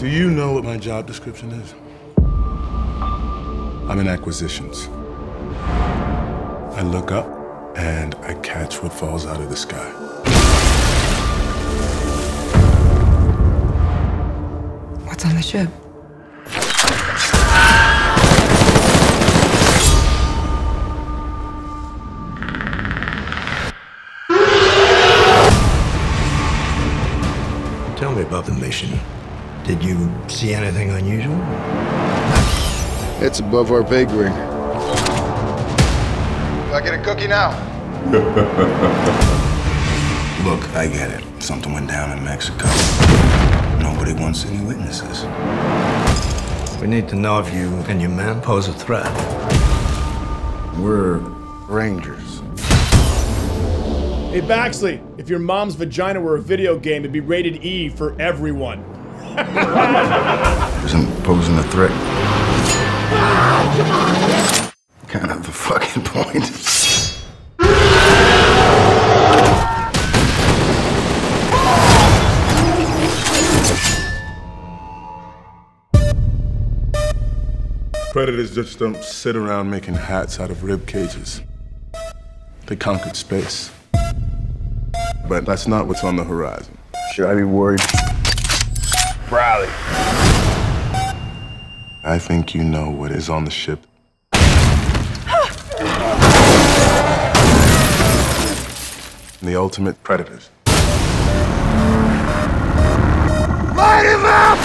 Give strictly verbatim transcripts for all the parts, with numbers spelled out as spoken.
Do you know what my job description is? I'm in acquisitions. I look up and I catch what falls out of the sky. What's on the ship? Tell me about the mission. Did you see anything unusual? It's above our pay grade. Do I get a cookie now? Look, I get it. Something went down in Mexico. Nobody wants any witnesses. We need to know if you and your men pose a threat. We're Rangers. Hey, Baxley, if your mom's vagina were a video game, it'd be rated E for everyone. Isn't posing a threat kind of the fucking point? Predators just don't sit around making hats out of rib cages. They conquered space. But that's not what's on the horizon. Should I be worried? Riley. I think you know what is on the ship. The ultimate predators. Light him up!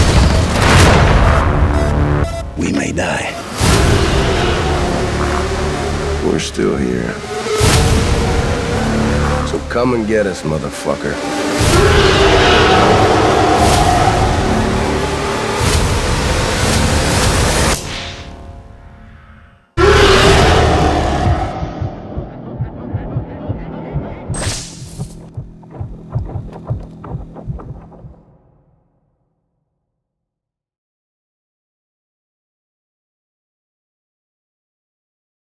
We may die. We're still here. So come and get us, motherfucker.